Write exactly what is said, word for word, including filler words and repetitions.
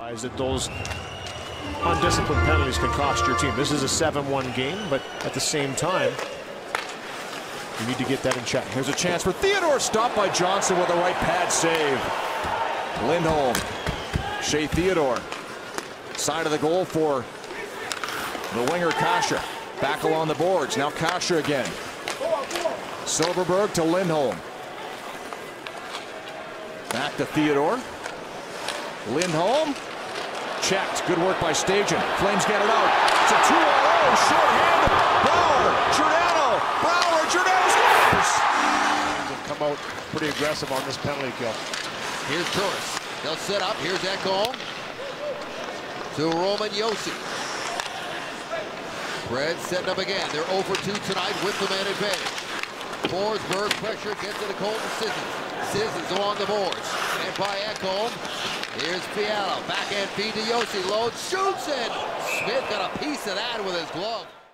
That those undisciplined penalties can cost your team. This is a seven one game, but at the same time, you need to get that in check. Here's a chance for Theodore, stopped by Johnson with a right pad save. Lindholm, Shea Theodore, side of the goal for the winger Kasha. Back along the boards, now Kasha again. Silverberg to Lindholm. Back to Theodore. Lindholm. Checked. Good work by Stajan. Flames get it out. It's a two on oh. Short-handed. Brouwer. Giordano. Brouwer. Giordano scores. Come out pretty aggressive on this penalty kill. Here's Turris. They'll set up. Here's Ekholm. To Roman Josi. Preds setting up again. They're oh for two tonight with the man advantage. Forsberg pressure gets to the Colton Sissons. Sissons along the boards. And by Ekholm. Here's Fiala. Backhand feed to Josi. Load shoots and Smith got a piece of that with his glove.